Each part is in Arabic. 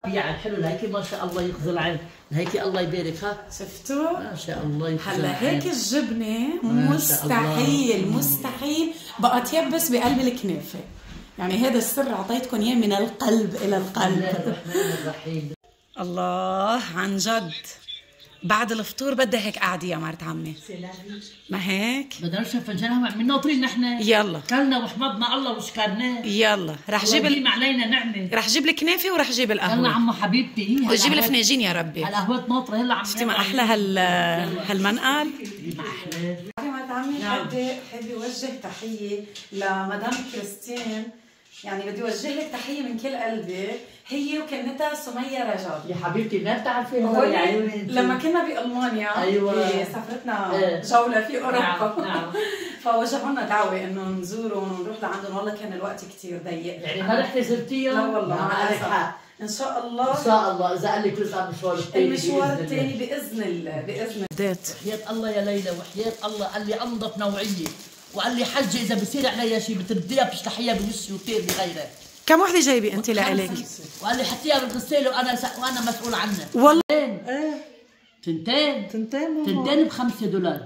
يعني حلو هيك ما شاء الله يخزي العين، هيك الله يبارك. ها شفتوا؟ ما شاء الله يخزي هلا هيك الجبنه مستحيل بقى تيبس بقلب الكنافه. يعني هذا السر اعطيتكم اياه من القلب الى القلب. الرحمن الرحيم. الله عن جد بعد الفطور بدها هيك قعدة يا مرت عمي. ما هيك؟ بدنا نشرب فنجان من ناطرين نحن. يلا كلنا وحمدنا الله وشكرناه. يلا رح جيب علينا نعمه. رح جيب الكنافه ورح جيب القهوه. يلا عمو حبيبتي وجيب الفناجين يا ربي. القهوه ناطره. يلا عمي شفتي ما احلى هالمنقل؟ ما احلى. مرت عمي حابه اوجه تحيه لمدام كريستين. يعني بدي اوجه لك تحيه من كل قلبي، هي وكنتها سميه رجب. يا حبيبتي ما بتعرفيها يا عيوني. لما كنا بالمانيا ايوه سافرتنا جوله في اوروبا. نعم. فوجهوا لنا دعوه انه نزورهم ونروح لعندهم، والله كان الوقت كثير ضيق. يعني ما رحتي زرتيهم؟ لا والله مع الاسف. ان شاء الله اذا قال لك لسه المشوار الثاني باذن الله باذن الله. وحياة الله يا ليلى وحياة الله قال لي انظف نوعيه، وقال لي حجه اذا بصير عليها شيء بترديها بتشلحيها بوشي وطير بغيرها. كم وحده جايبه انت لإلك؟ وقال لي حطيها بالغساله وانا مسؤول عنها. والله تنتين $5.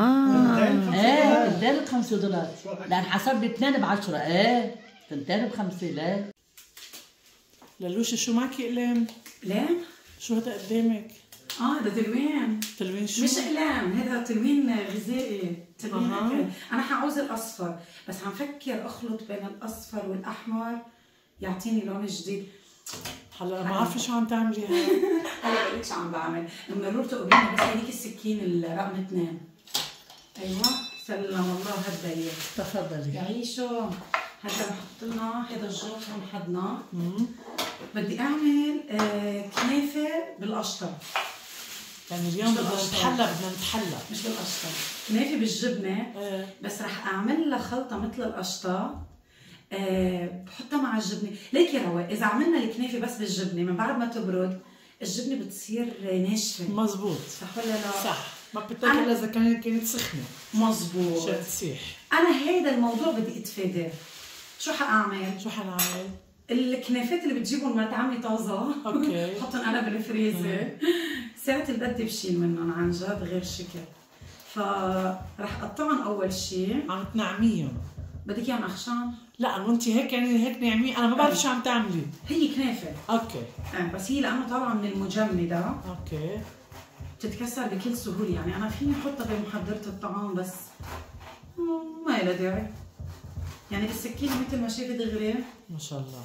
تنتين $5 لان حسب لي 2 ب10. تنتين ب5. لا للوشة شو معك اقلام؟ اقلام؟ شو هذا قدامك؟ هذا تلوين. تلوين شو؟ مش اقلام، هذا تلوين غذائي. تلوين انا حعوز الاصفر، بس عم فكر اخلط بين الاصفر والاحمر يعطيني لون جديد. هلا ما بعرف شو عم تعملي. هلا بقول لك شو عم بعمل. المرور تقبليني بس هذيك السكين الرقم 2. ايوه سلم الله هالضيق. تفضلي. يعيشوا. هلا بنحط لنا هذا الجوط حدنا. بدي اعمل كنافه بالقشطه. يعني اليوم بدنا نتحلى مش بالقشطه. كنافه بالجبنه. بس رح اعمل لها خلطه مثل القشطه. بحطها مع الجبنه. ليك يا رواق اذا عملنا الكنافه بس بالجبنه من بعد ما تبرد الجبنه بتصير ناشفه. مزبوط. صح ولا لا؟ صح. ما بتاكل اذا كانت سخنه. مزبوط. شو تسيح. انا هيدا الموضوع بدي اتفاداه. شو حاعمل؟ الكنافات اللي بتجيبهم مرت عمي طازه. اوكي. بحطهم انا بالفريزر. ساعة اللي بدي بشيل منهم عن جد غير شكل. فرح اقطعهم اول شيء. عم تنعميهم. بدك اياهم اخشان؟ لا انت هيك يعني هيك نعميه. انا ما بعرف شو عم تعملي. هي كنافه. اوكي. بس هي لانه طالعه من المجمده. اوكي. بتتكسر بكل سهوله. يعني انا فيني احطها بمحضره الطعام بس ما لها داعي. يعني بالسكينه مثل ما شايفه دغري. ما شاء الله.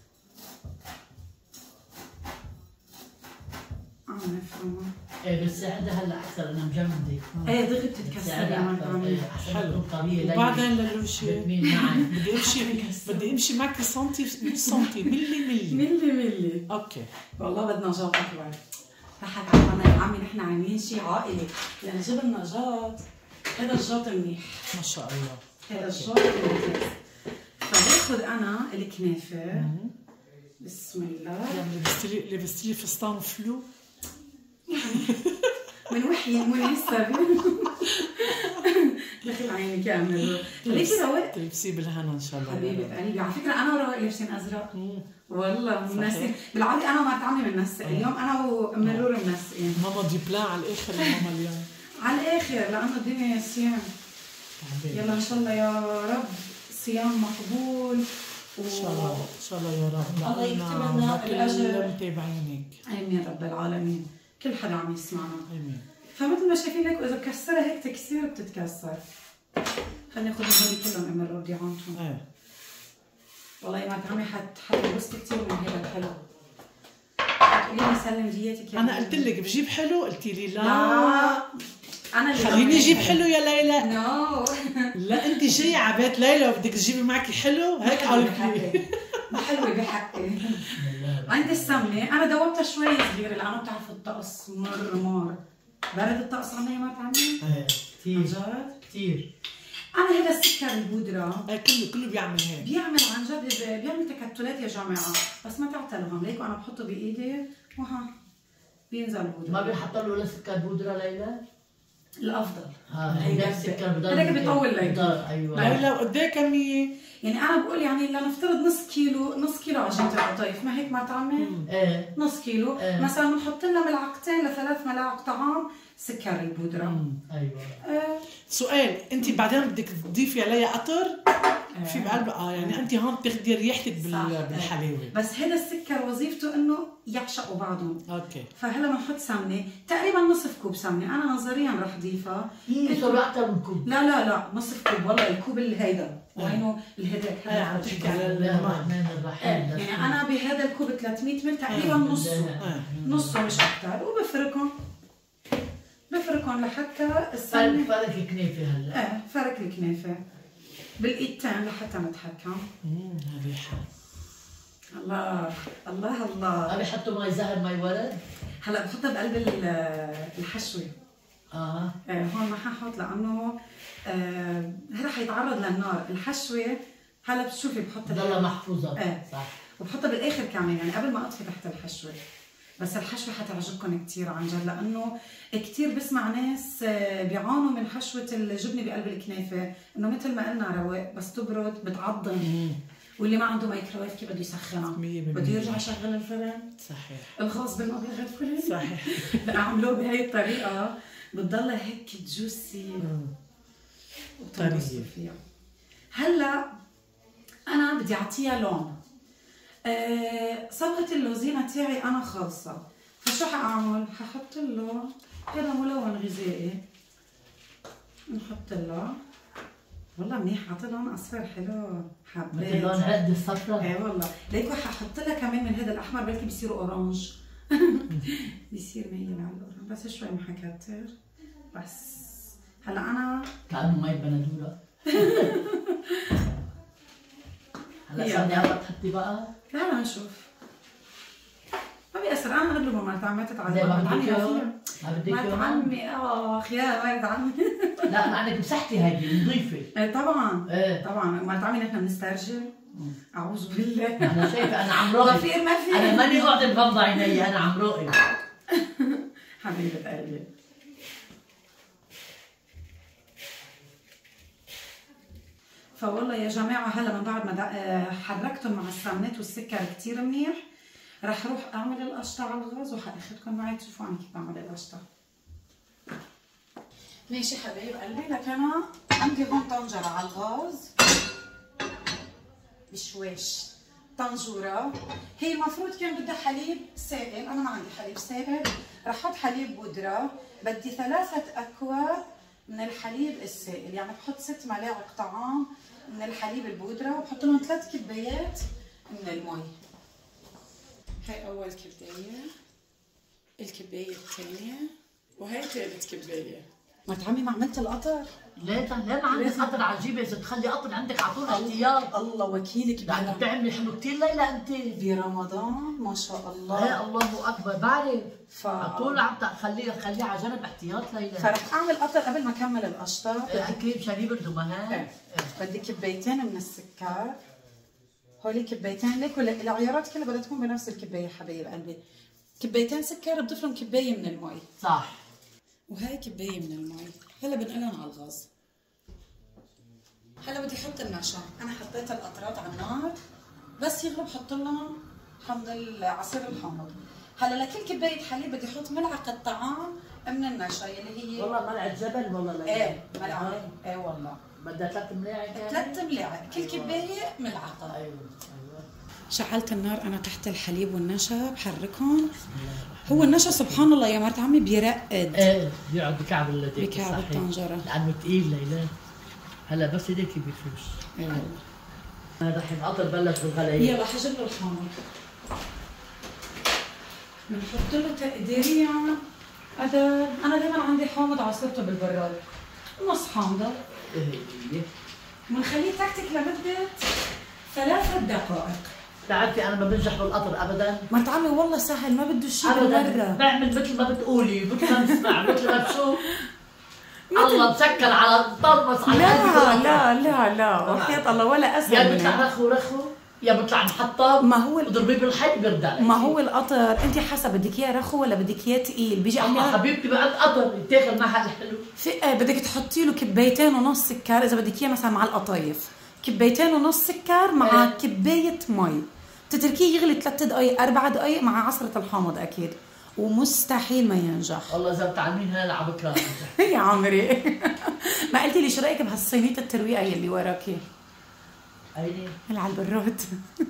بس هذا هلا احسن انا مجمده. دغري بتتكسر يا مرت. حلو. وبعدين للوشي بدي امشي معك سنتي ملي. اوكي. والله بدنا جاط اكبر. رح انا يا عمي نحن عاملين شيء عائلي، لان جبنا جاط. هذا الجاط منيح ما شاء الله. هذا الجاط ممتاز. فباخذ انا الكنافه. بسم الله. يعني لبستي فستان فلو. من وحي مناسب. دخل عينك يا عمي. ليكي رواق تلبسيه بالهنا ان شاء الله. حبيبه قلبي على فكره انا ورواق لابسين ازرق. والله منسق. بالعاده انا ومرت عمي بننسق. اليوم انا ومرور منسقين. ماما دي بلان على الاخر يا ماما اليوم. على الاخر لانه الدنيا صيام. يلا ان شاء الله يا رب صيام مقبول. ان شاء الله ان شاء الله يا رب. الله يكتب لنا الاجر. متابعينك. امين رب العالمين. كل حدا عم يسمعنا. امين. فمثل ما شايفين هيك واذا بكسرها هيك تكسير بتتكسر. خليني اخذ هذول كلهم امر ردي عنهم. والله يا مرت عمي حتنبسطي كثير من هذا الحلو. بتقولي لي سلم ديتك يا انا قلت لك بجيب حلو قلتي لي لا. انا اللي خليني اجيب حلو يا ليلى. نو. لا انت جايه على بيت ليلى وبدك تجيبي معك حلو هيك قلبي. ما حلوه بحقي. عندي السمنه انا دوبتها شوي صغيره لانه بتعرفوا الطقس مر برد الطقس عنا يا مرت عمي. كثير. عن جد؟ كثير. انا هذا السكر البودره كله بيعمل هيك. بيعمل عن جد بيعمل تكتلات يا جماعه بس ما تعتلهم. ليك وانا بحطه بايدي وها بينزل بودره. ما بيحط له ولا سكر بودره ليلى؟ الافضل. هذاك بيطول ليلة. ايوه ليلى وقد ايه كميه؟ يعني انا بقول يعني لنفترض نص كيلو عجينه القطايف، ما هيك مرت عمي؟ ايه نص كيلو، مثلا بنحط لنا ملعقتين ل3 ملاعق طعام سكر البودره. ايوه سؤال، انت بعدين بدك تضيفي عليها قطر في بقلبها يعني انت هون بتاخدي ريحتك بالحلاوه، بس هذا السكر وظيفته انه يعشقوا بعضهم. اوكي. فهلا بنحط سمنه تقريبا نصف كوب سمنه، انا نظريا رح اضيفها. صار اكثر من كوب. لا نصف كوب، والله الكوب اللي هيدا وينه الهداك هاي عم تحكي على الرحمن الرحيم. يعني انا بهذا الكوب 300 مل تقريبا نصه مش اكثر، بفركهم لحتى السمنه فرك كنافه هلا. فرك الكنافه بالايدتين لحتى نتحكم. ريحه الله الله الله. بيحطوا مي زهر مي ورد. هلا بحطها بقلب الحشوه. هون ما ححط لانه هذا حيتعرض للنار. الحشوه هلا بتشوفي بحطها ضلها محفوظه. صح. وبحطها بالاخر كمان، يعني قبل ما اطفي تحت الحشوه. بس الحشوه حتعجبكم كثير عن جد، لانه كثير بسمع ناس بيعانوا من حشوه الجبنه بقلب الكنافه، انه مثل ما قلنا رواق بس تبرد بتعضم. واللي ما عنده مايكروويف كيف بده يسخنها؟ بده يرجع يشغل الفرن. صحيح. الخاص بالمبالغ الفلانيه. صحيح. اعملوه بهي الطريقه بتضلها هيك جوسي وطريه فيها. هلا انا بدي اعطيها لون. صبغه اللوزينه تاعي انا خالصه، فشو حاعمل؟ ححط له هذا ملون غذائي، نحط له والله منيح، عطى لون اصفر حلو، حبيت مثل لون عقد الصفراء. ايه والله، ليكوا ححط لها كمان من هذا الاحمر بلكي بيصير اورانج. بيصير ميل على الاورانج بس شوي ما حكتر. بس هلا انا كانه مي بندوره. هلا صرني هلا تحطي بقى؟ لا نشوف ما بيأثر. انا اغلبه مرت عمي تتعلم. ما بدك اياه؟ مرت عمي يا مرت عمي. لا ما عندك مسحتي هيدي نظيفه. طبعا طبعا مرت عمي نحن بنسترجل. اعوذ بالله. انا شايفه انا عم روقي. غفير ما في. انا ماني قاعده مغمضه عيني، انا عم روقي. حبيبه قلبي. فوالله يا جماعه هلا من بعد ما حركتهم مع السمنات والسكر كثير منيح، رح روح اعمل القشطه على الغاز وحاخذكم معي تشوفوا انا كيف بعمل القشطه. ماشي حبايب قلبي، لك انا عندي هون طنجره على الغاز بشواش. طنجوره هي المفروض كان بدها حليب سائل، انا ما عندي حليب سائل، رح احط حليب بودره. بدي 3 اكواب من الحليب السائل، يعني بحط 6 ملاعق طعام من الحليب البودره، وبحط لهم 3 كبايات من المي. هاي اول كبايه، الكبايه الثانيه، وهي ثالث كبايه. مرت عمي ما عملت القطر؟ ليه ما عندك قطر عجيبه؟ اذا تخلي قطر عندك على طول احتياط. الله وكيلك. يعني بتعملي حلو كثير ليلى انت برمضان ما شاء الله. ايه الله اكبر، بعرف. على طول عم خليها على جنب احتياط ليلى. فرح اعمل قطر قبل ما اكمل القشطه. اكيد مشان يبردوا امهات. بدي كبايتين من السكر، هولي كبايتين ليك، العيارات كلها بدها تكون بنفس الكبايه حبايب قلبي. كبايتين سكر بضيف لهم كبايه من المي. صح. وهي كبايه من المي. هلا بنقلهم على الغاز. هلا بدي احط النشا، انا حطيت القطرات على النار بس يغلب حط لهم حمض عصير الحامض. هلا لكل كبايه حليب بدي احط ملعقه طعام من النشا يلي هي والله ملعقه جبل والله لا. ايه ملعقه. ايه والله بدها 3 ملاعق. 3 ملاعق كل كبايه ملعقه. ايوه. شعلت النار انا تحت الحليب والنشا بحركهم. هو النشا سبحان الله يا مرت عمي بيرقد. ايه بيقعد بكعب بكعب الطنجره لانه ثقيل ليلى. هلا بس هيك بيفوش. ايه والله. انا رح القطر بلش بالغلية. يلا حجب له الحامض. بنحط له تقديريا قدر، انا دائما عندي حامض عصرته بالبراد، نص حامضه. ايه. بنخليه تكتك لمده 3 دقائق. بتعرفي انا ما بنجح بالقطر ابدا. مرت عمي والله سهل، ما بده شيء بالمره. بعمل مثل ما بتقولي، مثل ما بسمع، مثل ما بشوف. الله مسكر على الطرمس على لا وحياة الله ولا اسهل. يا بيطلع رخو يا بيطلع محطب ما هو اضربيه بالحيط بيرد عليك. ما هو القطر انت حسب بدك اياه رخو ولا بدك اياه ثقيل، بيجي عليها حبيبتي بقى قطر يتاكل معها الحلو. في بدك تحطي له 2.5 كوب سكر اذا بدك اياه مثلا مع القطايف، 2.5 كوب سكر مع كبايه مي، تتركيه يغلي 3 دقائق 4 دقائق مع عصره الحامض اكيد، ومستحيل ما ينجح. والله اذا بتعلمين هلا على بكره. يا عمري ما قلتي لي شو رايك بهالصينيه الترويقه يلي وراكي؟ عيني اللي على البراد.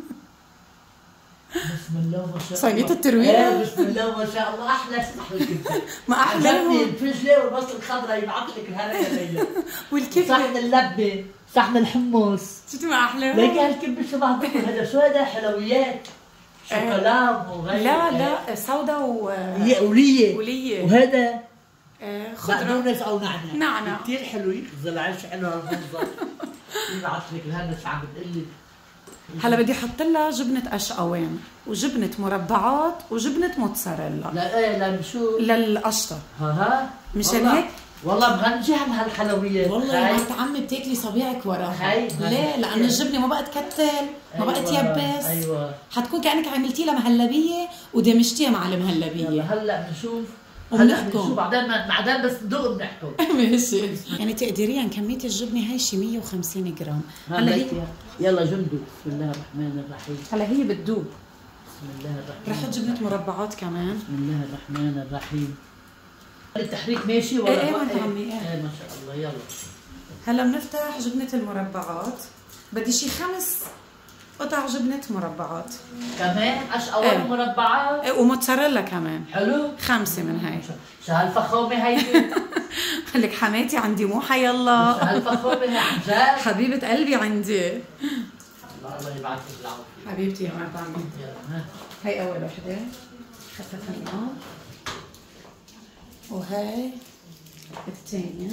بسم الله ما شاء الله. صينية الترويقة. بسم الله ما شاء الله احلى صحن الكبده. ما احلاهم. الفجله والبصل الخضراء يبعث لك الهريه ليلى. والكبده. صحن اللبه، صحن الحمص. شفتي ما احلاهم؟ ليكي هالكبده شبه بكل هذا شو هذا حلويات. شوكولا وغيره. لا سودا وليه. وهذا خضره. بقدونس او نعناع. نعناع كثير حلو يخزل عيش حلو هالمنظر. يبعث لك الهنا شو عم بتقلي. هلا بدي احط لها جبنه اشقوان وجبنه مربعات وجبنه موتزاريلا. لا ايه لا شو؟ للقشطه. ها مشان هيك والله مغنجه بهالحلويات. والله يا مرت عمي بتاكلي صبيعك وراها. ليه؟ لانه الجبنه ما بقت تكتل، ما بقت تيبس. ايوه حتكون كانك عملتي لها مهلبيه ودمجتيها مع المهلبيه. هلا بنشوف. هلا بنشوف بعدين بس ندوق بنحكم. ماشي. يعني تقديريا كميه الجبنه هاي شي 150 جرام. هلا هي يلا جندو. بسم الله الرحمن الرحيم. هلا هي بتدوب. بسم الله الرحمن. رح احط جبنه مربعات كمان. بسم الله الرحمن الرحيم. التحريك ماشي ولا؟ ايه ما عمي ايه ما شاء الله. يلا هلا بنفتح جبنه المربعات. بدي شي 5 قطع جبنه مربعات كمان. اشقوان مربعات. ايه وموتزاريلا كمان. حلو. 5 من هاي. شو هالفخامه هيدي؟ لك حماتي عندي مو حيالله. شو هالفخامه هي عن جد؟ حبيبه قلبي عندي. الله يبعث لك العافيه حبيبتي يا مرت عمي. هاي اول وحده خفف النار، وهاي الثانيه.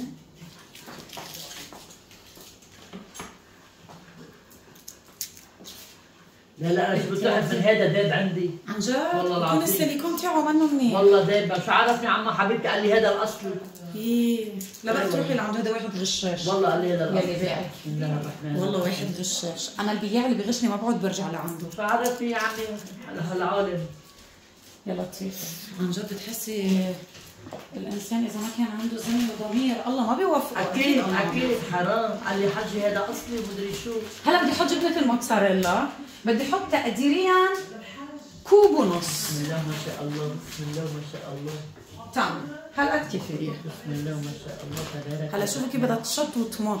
لا انا شو بتعرف من هذا داب عندي عن جد؟ والله العظيم. بكون السيليكون تاعه منه منيح والله داب. شو عرفني عمو حبيبتي قال لي هذا الاصلي. ايه لا بقى تروحي لعند هذا واحد غشاش. والله قال لي هذا الاصلي. يلي بقى بسم الله الرحمن. والله واحد غشاش. انا البياع اللي بغشني ما بقعد برجع لعنده. شو عرفني يا عمي هالعالم. يا لطيف عن جد بتحسي الانسان اذا ما كان عنده ذمه وضمير الله ما بيوفقه. اكيد حرام. قال لي حجي هذا اصلي ومدري شو. هلا بدي احط جبنه الموتزاريلا. بدي احط تقديريا 1.5 كوب. بسم الله ما شاء الله. بسم الله ما شاء الله. تمام هالقد كفايه. بسم الله ما شاء الله تبارك. هلا شوفي كيف بدها تشط وتمط.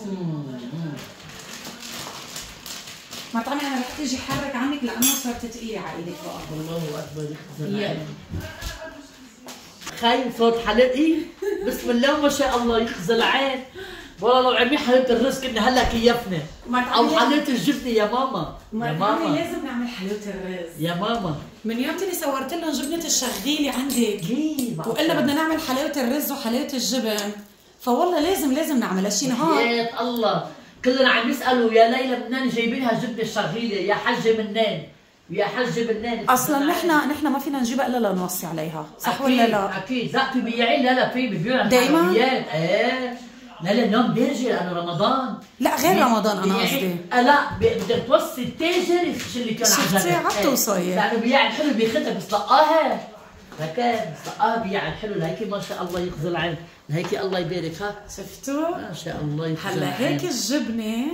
ما طعمي انا رح تيجي حرك عنك لانه صارت ثقيله على ايدك بقى. الله اكبر. يخزن خايف صوت حلقي. بسم الله ما شاء الله يخزن عين. والله لو عمي حليت الرز كنا هلا كيفنا. او حليت الجبنه يا ماما. يا ماما لازم نعمل حلوه الرز يا ماما. من يوم اللي صورت لهم جبنه الشغيله عندك وقلنا بدنا نعمل حلاوه الرز وحلاوه الجبن، فوالله لازم نعملها شي نهار. يا الله كلنا عم يسالوا يا ليلى منين جايبينها جبنه الشغيله يا حجه منين يا حجه منين. اصلا نحن ما فينا نجيبها الا لنوصي عليها صح ولا لا؟ اكيد. لا في بياعين. لا في بيبيعوا دايما. ايه لا اليوم بيجي لانه رمضان. لا غير رمضان انا قصدي. لا بدك توصي التاجر شو اللي كان عجبك. شفتي عم توصي. لانه بياع الحلو بياخذها بس لقاها. لكن لقاها بياع الحلو لهيك ما شاء الله يخزي العين. لهيك الله يبارك. ها شفتوا؟ ما شاء الله يخزي العين. هلا هيك الجبنه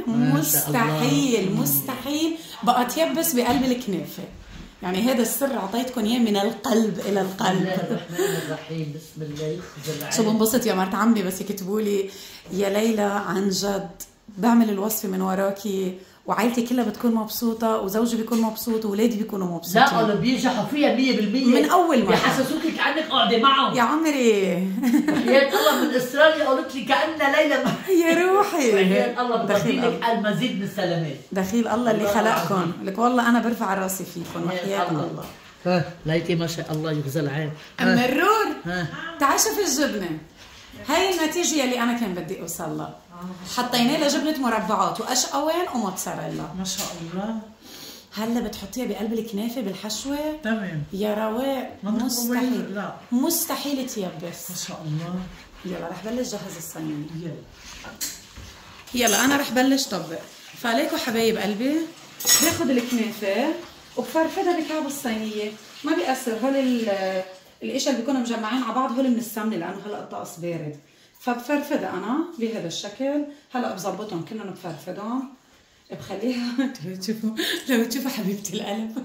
مستحيل بقى تيبس بقلب الكنافه. يعني هذا السر اعطيتكم اياه من القلب الى القلب. بسم الله الرحمن الرحيم. بسم الله يخزي العين. شو بنبسط يا مرت عمي بس يكتبوا لي يا ليلى عن جد بعمل الوصفه من وراكي وعائلتي كلها بتكون مبسوطه وزوجي بيكون مبسوط واولادي بيكونوا مبسوطين. لا اللي بينجحوا فيها 100% من اول مره بيحسسوك كانك قاعده معهم. يا عمري يا الله من استراليا قالت لي كأن ليلى يا روحي. يا الله بدخيل لك المزيد من السلامات. دخيل الله اللي خلقكم. لك والله انا برفع راسي فيكم وحياة الله. ها ليكي ما شاء الله يغزى العين. ام مرور تعال شوف الجبنه. هاي النتيجه اللي انا كان بدي اوصل لها. حطينا لها جبنه مربعات واشقوان وموتزاريلا. ما شاء الله. هلا بتحطيها بقلب الكنافه بالحشوه. تمام يا رواق. مستحيل. لا مستحيل تيبس. ما شاء الله. يلا رح بلش جهز الصينيه. يلا انا رح بلش طبق. فعليكم حبايب قلبي باخذ الكنافه وبفرفدها بكعب الصينيه، ما بيأثر. هول الاشياء اللي بيكونوا مجمعين على بعض هول من السمنه لانه هلا الطقس بارد، فبفرفدها انا بهذا الشكل. هلا بظبطهم كلهم بفرفدهم بخليها لو تشوفوا حبيبتي القلب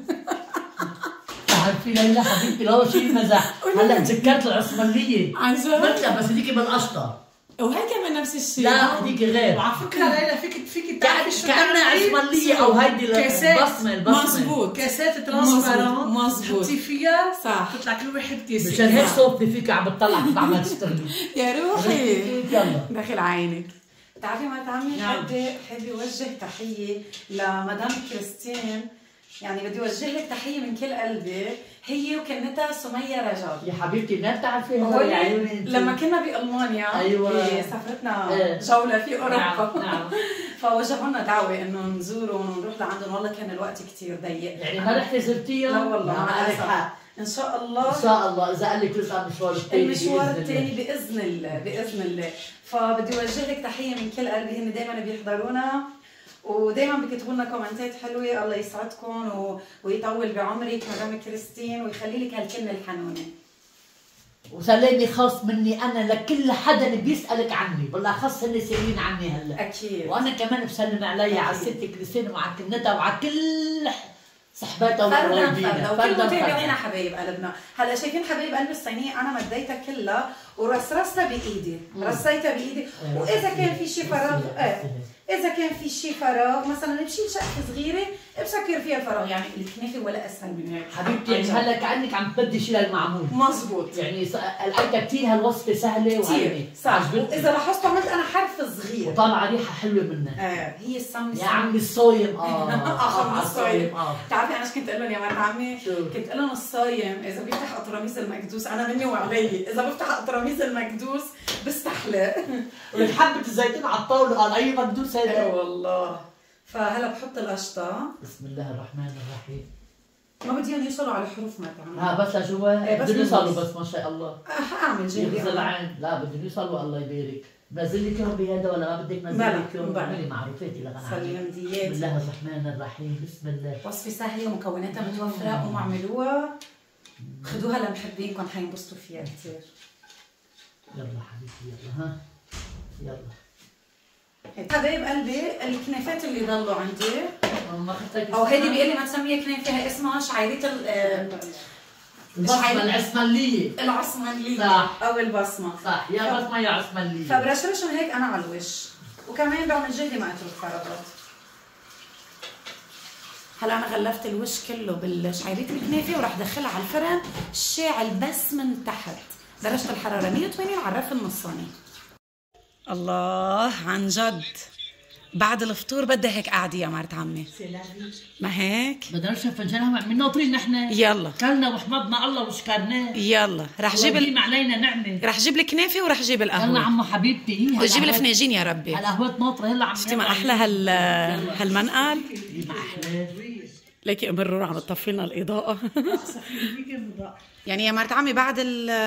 عارفين ليلى حبيبتي لا شيء مزح. هلا تذكرت العثمانيه عن جد؟ بس هذيك بالقشطه وهي كمان نفس الشيء. لا هذيك غير. وعلى فكره ليلى فيك تعرفي شو كأنها عثمانيه او هيدي البصمه. مزبوط، كاسات ترانسبارون مزبوط تحطي فيها صح، تطلع كل واحد كاسه. مشان هيك صوتي فيك عم بتطلع كيف عم تشتغلي يا روحي يلا داخل عينك. بتعرفي مرت عمي حابه اوجه تحيه لمدام كريستين، يعني بدي اوجه لك تحيه من كل قلبي، هي وكنتها سمية رجب. يا حبيبتي ما بتعرفيها يا عيوني انت. لما كنا بالمانيا ايوه سافرتنا جوله في اوروبا نعم. فوجهوا لنا دعوه انه نزورهم ونروح لعندهم، والله كان الوقت كثير ضيق. يعني ما رحتي زرتيها؟ لا والله مع الاسف. ان شاء الله ان شاء الله اذا قال لك رجع المشوار الثاني المشوار الثاني باذن الله باذن الله. فبدي اوجه لك تحيه من كل قلبي، هن دائما بيحضرونا ودائما بيكتبوا لنا كومنتات حلوه. الله يسعدكم ويطول بعمرك مدام كريستين ويخلي لك هالكلمه الحنونه. وسلامي خاص مني انا لكل حدا بيسالك عني، بالاخص هن سائلين عني هلا اكيد. وانا كمان بسلم علي على الست كريستين وعلى كنتها وعلى كل صحباتها وقرايبينا وكل متابعينا حبايب قلبنا. هلا شايفين حبايب قلب الصينيه انا مديتها كلها ورصرصتها بايدي، رصيتها بايدي. واذا كان في شيء فراغ اذا كان في شيء فراغ مثلا بشيل شقفه صغيره بسكر فيها الفراغ، يعني الكنافه ولا اسهل من هيك حبيبتي. يعني هلا كانك عم تبدي شيء للمعمول. مزبوط، يعني لقيتها كثير هالوصفه سهله وهينه صح. واذا لاحظت عملت انا حرف صغير وطالعه ريحه حلوه منها. هي السمنه يا عمي الصايم عم الصايم. بتعرفي انا ايش كنت اقول لهم يا مرت عمي؟ كنت اقول لهم الصايم اذا بيفتح قطرميز المكدوس انا مني وعلي، اذا بفتح قطرميز المكدوس بستحلق ولك حبه الزيتون على الطاوله قال اي مكدوس هذا. والله. فهلا بحط القشطه. بسم الله الرحمن الرحيم. ما بديهم يوصلوا على الحروف ما تعمل. بس لجوا بدهم يوصلوا بس ما شاء الله. حاعمل جنبي يغزل العين. لا بدهم يوصلوا الله يبارك. نزل لك اياهم بهذا ولا ما بدك نزل لك اياهم؟ اعملي معروفاتي لغنى. سلم ديات. بسم الله الرحمن الرحيم. بسم الله. وصفه سهله ومكوناتها متوفره، قوموا اعملوها خذوها لمحبينكم حينبسطوا فيها كثير. يلا حبيبتي يلا ها يلا. حبايب قلبي الكنافات اللي ضلوا عندي او هيدي بيقول لي ما تسميها كنافه، هي اسمها شعيريه البصمه العثمانيه. العثمانيه صح او البصمه صح يا بصمه يا عثمانيه. فبرشرشهم هيك انا على الوش وكمان بعمل جهدي ما اترك فراغات. هلا انا غلفت الوش كله بالشعيريه الكنافه وراح ادخلها على الفرن شاعل بس من تحت درجه الحراره 180 على الرف النصاني. الله عن جد بعد الفطور بدها هيك قعده يا مرت عمي. ما هيك؟ بدنا نشرب فنجان قهوه من ناطرين نحن. يلا كلنا وحمدنا الله وشكرناه. يلا رح جيب علينا نعمه. رح جيب الكنافه ورح جيب القهوه. يلا عمو حبيبتي وجيب الفناجين يا ربي. القهوه ناطره هلا عم. شفتي ما احلى هالمنقل؟ ما احلى. ليكي ام الرور عم تطفي لنا الاضاءه. يعني يا مرت عمي بعد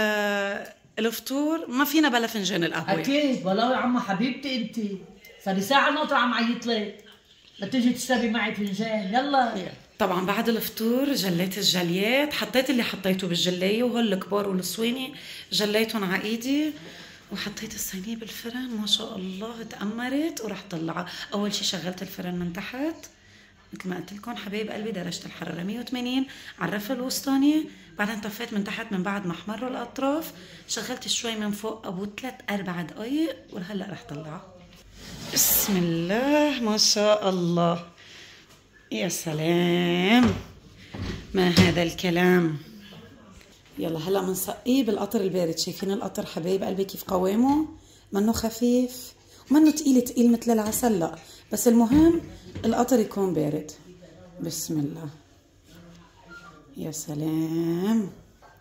الفطور ما فينا بلا فنجان القهوه. اكيد والله يا عمو حبيبتي انت صار لي ساعه ناطره عم عيط لك لتيجي تشربي معي فنجان. يلا. طبعا بعد الفطور جليت الجليات، حطيت اللي حطيته بالجلايه وهول الكبار والصواني جليتهم على ايدي وحطيت الصينيه بالفرن. ما شاء الله تأمرت وراح طلعها. اول شيء شغلت الفرن من تحت مثل ما قلت لكم حبايب قلبي درجه الحراره 180 على الرف الوسطاني. بعدين طفيت من تحت من بعد ما احمروا الاطراف، شغلت شوي من فوق ابو 3-4 دقائق وهلا رح طلعها. بسم الله ما شاء الله. يا سلام ما هذا الكلام. يلا هلا بنسقيه بالقطر البارد. شايفين القطر حبايب قلبي كيف قوامه؟ منه خفيف ومنه تقيل مثل العسل، لا بس المهم القطر يكون بارد. بسم الله. يا سلام.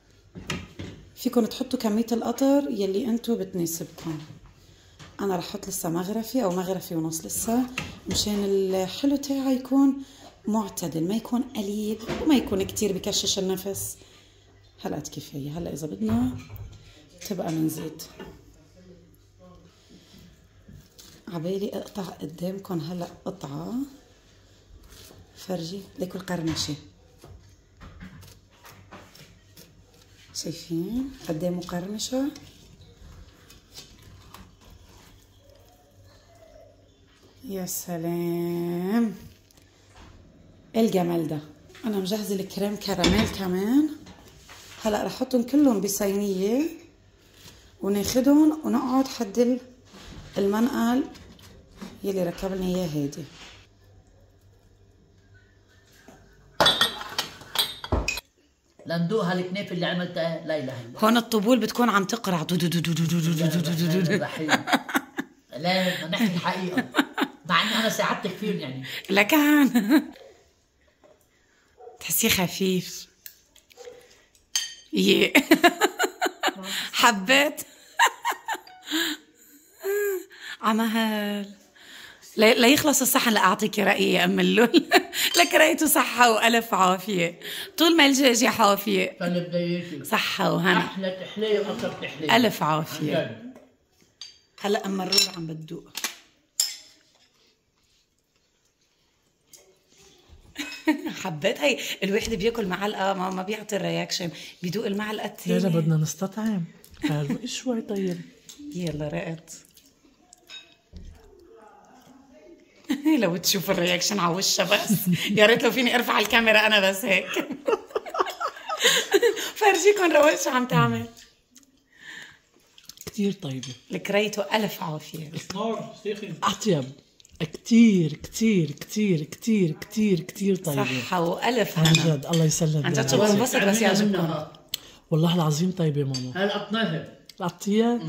فيكم تحطوا كمية القطر يلي انتو بتناسبكم. انا رح احط لسه مغرفة او مغرفة ونص لسه مشان الحلو تاعها يكون معتدل، ما يكون قليل وما يكون كتير بكشش النفس. هلا كفاية. هلا اذا بدنا تبقى منزيد. عبالي اقطع قدامكم هلا قطعة فرجي ليكو القرمشه، شايفين قد ايه مقرمشه؟ يا سلام الجمال ده. انا مجهزه الكريم كراميل كمان، هلا رح احطهم كلهم بصينيه وناخدهم ونقعد حد المنقل يلي ركب لنا اياه هيدي. لندوق هالكنيفه اللي عملتها لا اله الا الله. هون الطبول بتكون عم تقرع دو دو دو دو دو دو دو دو. لا بدنا نحكي الحقيقه، مع اني انا ساعدتك فيهم يعني. لكان تحسيه خفيف. حبيت عمهل لا يخلص الصحن لاعطيك رايي يا ام اللول. لك رايته صحه والف عافيه، طول ما الجاجه حافيه. صحه وهنا، احلى تحليه واكثر تحليه، الف عافيه. هلا ام الرور عم بتدوق. حبيت هي الواحد بياكل معلقه ما بيعطي الرياكشن، بيدوق المعلقه الثانيه. لا بدنا نستطعم. قالوا شوي طيب. يلا رقت. لو تشوف الرياكشن على وشها بس. يا ريت لو فيني ارفع الكاميرا انا بس هيك. فرجيكم روق شو عم تعمل. كتير طيبه. لكريته الف عافيه. اطيب كتير كتير كتير كتير كتير كتير طيبه. صحه والف عن جد الله يسلمك. عن جد بنبسط بس يعجبكم. والله العظيم طيبه ماما. هاي القطناها القطيه.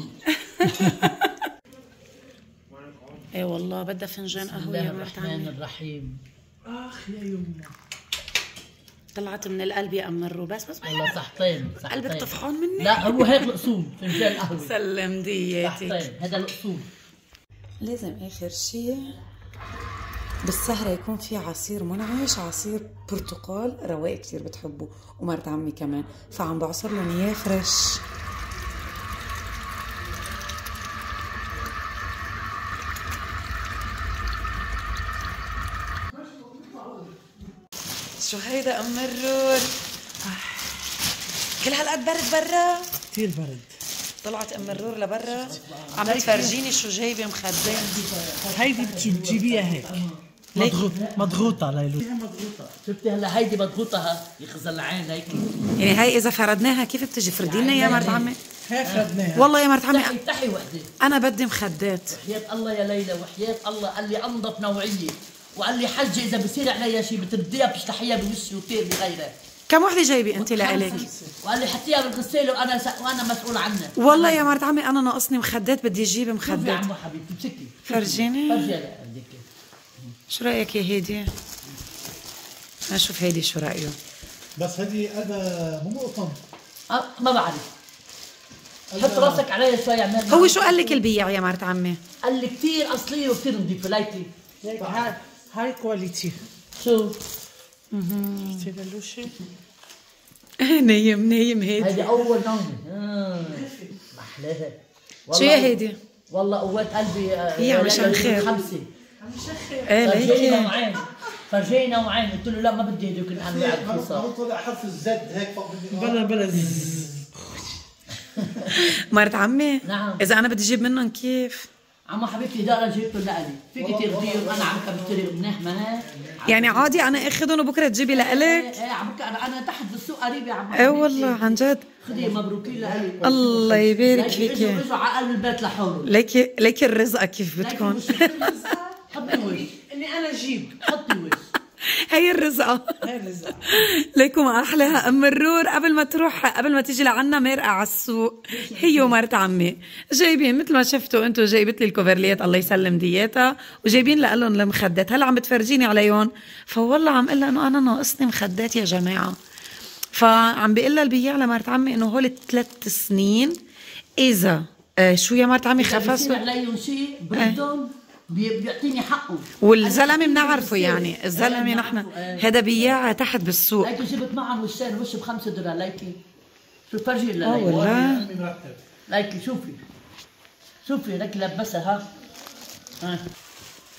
ايه والله بدها فنجان قهوه يا مرت عمي. الرحمن الرحيم. اخ يا يما طلعت من القلب يا ام الرو. بس والله صحتين قلبك طفحان مني. لا هو هيك الاصول، فنجان قهوه. سلم دياتك. صحتين هذا الاصول. لازم اخر شيء بالسهرة يكون في عصير منعش، عصير برتقال رواق كتير بتحبه، ومرت عمي كمان، فعم بعصر لهم اياه فريش. شو هيدا ام الرور؟ كل هالقد برد برا؟ كتير برد. طلعت ام الرور لبرا عم تفرجيني شو جايبه مخدين. هيدي بتجيبيها هيك مضغوطه ليلو. مضغوطه، شفتي هلا هيدي مضغوطه يخزل العين هيك. يعني هاي اذا فردناها كيف بتجي؟ فردينا يا مرت عمي. هيك فردناها. والله يا مرت عمي افتحي وحده. انا بدي مخدات. وحياة الله يا ليلى، وحياة الله قال لي انظف نوعيه، وقال لي حجه اذا بصير عليها شيء بترديها بتشلحيها بوشي وطير بغيرها. كم وحده جايبه انت لإلك؟ وقال لي حطيها بالغساله وانا مسؤول عنها. والله يا مرت عمي انا ناقصني مخدات، بدي اجيب مخدات. يا عمو حبيبتي امسكي فرجيني. فرجي هلا عندك. شو رايك يا هيدي؟ اشوف هيدي شو رايه. بس هذه انا مو قطن. ما بعرف. حط راسك عليها شوي عمال. هو شو قال لك البياع يا مرت عمي؟ قال لي كثير اصليه وكثير نظيفه. ليكي هاي كواليتي. شو؟ شفتي للوشي؟ نايم هيدي. هيدي اول نومه. محلاها. شو يا هيدي؟ والله قوات قلبي. هي عم يشخر. خمسه. ايه ليكي. فرجينا وعين قلت له لا ما بدي هدوك الانواع الرخيصه. طلع حرف الزد هيك فوق مني. بلا مرت عمي. نعم. اذا انا بدي اجيب منهم كيف؟ عمو حبيبتي دارة جبته لإلي، فيك تاخذيهم انا عم بشتري منيح ما هيك. يعني عادي انا اخذهم وبكره تجيبي لإلك؟ ايه عم انا تحت بالسوق قريب يا عمو. ايه والله عن جد. خذي مبروكين لإلي. الله يبارك فيكي. اجوا على قلب البيت لحوله. ليكي الرزقه كيف بتكون. حطي وش اني انا اجيب. حطي وش. هي الرزقه. ليكم احلاها ام الرور. قبل ما تيجي لعنا مرقه على السوق هي ومرت عمي جايبين مثل ما شفتوا انتم. جايبت لي الكوفرليات الله يسلم دياتها، وجايبين لهم المخدات. هلا عم بتفرجيني عليهم، فوالله عم قلها انه انا ناقصني مخدات يا جماعه. فعم بيقول لها البياع لمرت عمي انه هول 3 سنين اذا شو يا مرت عمي خفصوا بصير عليهم شيء بدهم بيعطيني حقه. والزلمه بنعرفه يعني الزلمه نحن هذا بياع تحت بالسوق. ليكي جبت معهم وشين وش ب$5. ليكي شو فرجي لنا. والله ليكي شوفي ليكي لبسها ها.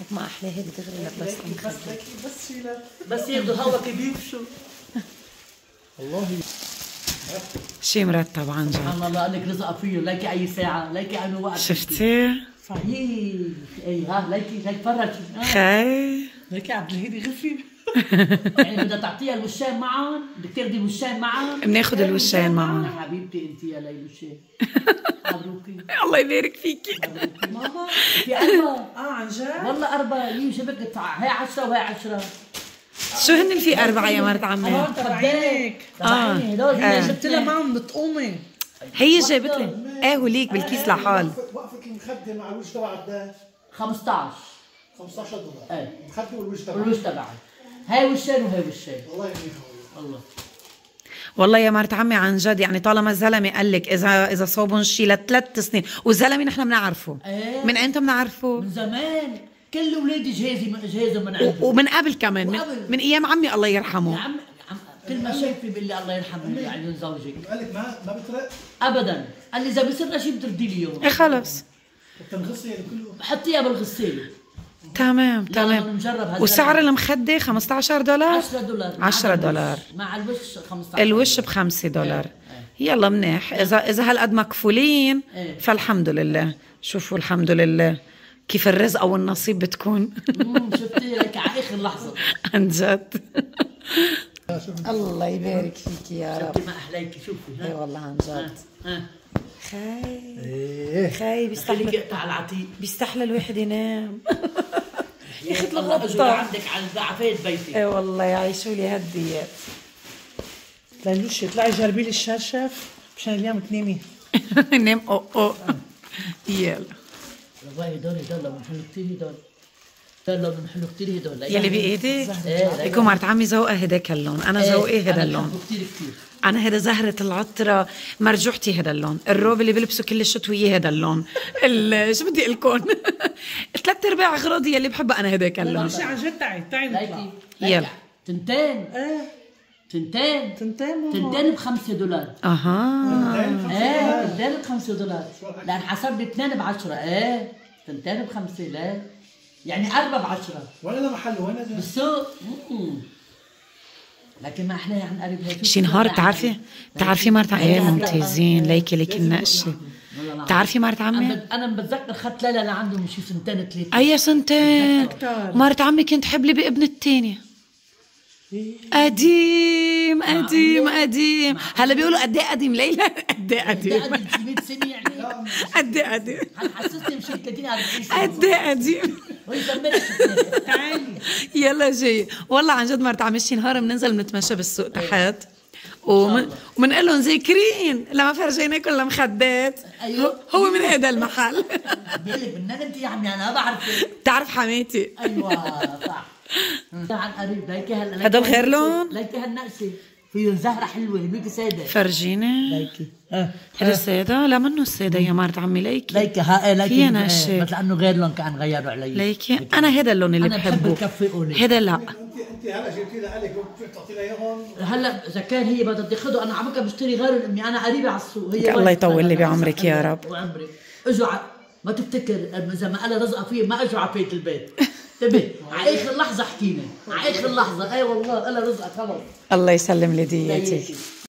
لك ما احلى هيك دغري لبست مخدة. بس ياخذوا هوا كيف شو والله شي مرتب عن جد. سبحان الله انك رزقها فيه، ليكي اي ساعه، ليكي انه وقت شفتي؟ صحيح. اي ها ليكي هيك فرجي خي ليكي عبد الهادي غفي. يعني بدها تعطيها الوشين معهم، بدك تاخذي الوشين معهم. بناخذ الوشين معهم. يا حبيبتي انت يا ليلى وشين. مبروكي. الله يبارك فيكي. ماما في 4. عن جد؟ والله 4 يجي شبكة، هي 10 وهي 10. شو هن اللي في 4 يا مرت عمي؟ تبعينك. هدول جبت لها معهم بتقومي. هي جابت لي ايه وليك بالكيس لحال. وقفة المخدة مع الوجه تبع قديش؟ 15 $15. ايه المخدة والوجه تبع والوجه تبعي. هاي وشين وهي وشين. والله يهنيها والله. والله يا مرت عمي عن جد يعني طالما الزلمه قال لك اذا صوبهم شي ل3 سنين، والزلمه نحن بنعرفه. ايه من امتى بنعرفه؟ من زمان. كل اولادي جهازوا من عنده. ومن قبل كمان من ايام عمي الله يرحمه. يا عم كل ما شايفي بيقول لي الله يرحمه يعني زوجك. قال لك ما بترق؟ ابدا. قال لي اذا بصير شيء بتردي لي اياه. ايه خلص بتنغصي يعني كله؟ حطيها بالغسالة. تمام لا تمام. نجرب. وسعر المخدة $15؟ $10. $10. مع الوش 15. الوش $5. يلا منيح. اذا هالقد مكفولين فالحمد لله. شوفوا الحمد لله كيف الرزق والنصيب بتكون. شفتي لك على اخر لحظة. عن جد. الله يبارك فيك يا رب. شفتي ما احلاكي شوفي. اي والله عن جد. خاي بيستحلى يقطع العتيق. بيستحلى الواحد ينام. ياخذ الغطة عندك على عفاية بيتي. اي والله يعيشوا لي هالديات. ليلوشي اطلعي جربي لي الشرشف مشان اليوم تنامي. نام او يلا. والله هدول لهم حلو كثير هدول لهم حلو كثير هدول. يلي بايدك؟ لكم مرت عمي ذوقها هداك اللون، انا ذوقي هذا اللون. كثير كثير. انا هذا زهرة العطرة مرجوحتي هذا اللون، الروب اللي بلبسه كل الشتوية هذا اللون، شو بدي اقول لكم 3/4 اغراضي اللي بحبها انا هذاك اللون. ماشي عن جد تعي نطلع. يلا. تنتين تنتين $5. اها تنتين $5 لان حسب لي 2 ب10. تنتين ب5 لا يعني 4 ب10. وين هذا محل وين هذا؟ بالسوق. لكن ما احنا عن قريب هيك شي نهار بتعرفي مرت عمي ممتازين. ليكي النقشة. بتعرفي مرت عمي انا بتذكر خدت ليلى لعنده من شي 2 3. اي سنتين مرت عمي كنت حبلي بابن التاني. قديم هلا بيقولوا قد ايه قديم ليلى؟ قد ايه قديم؟ 100 سنه يعني. قد ايه قديم؟ حسستني مش 30 40 سنه. قد ايه قديم؟ تعالي يلا جاي. والله عن جد مرت عمي شي نهار بننزل بنتمشى بالسوق تحت ومنقول لهم ذاكرين لما فرجيناكم المخدات. ايوه هو من هذا المحل. بيقول لك منك انت يا عمي انا ما بعرفك. بتعرف حماتي. ايوه صح. عن قريب ليكي هلا هدول غير لون؟ ليكي هالنقشه فيه زهره حلوه هنيك ساده. فرجيني ليكي هذا الساده. لا منه الساده يا مرت عمي. ليكي ليكي فيها نقشه مثل انه غير لون كان غيروا علي. ليكي انا هذا اللون اللي بحبه. هذا لا انت هلا جبتي لها قالك كيف تعطي لها اياهم؟ هلا اذا كان هي بدها تاخذه انا عم بشتري غير امي انا قريبه على السوق. هي الله يطول لي بعمرك يا رب. وعمرك اجوا ما تفتكر اذا ما قال رزقها فيه ما اجوا على بيت البيت. انتبه على اخر لحظه حكينا على اخر لحظه. اي والله قال رزقها خلص. الله يسلم لي ديتك.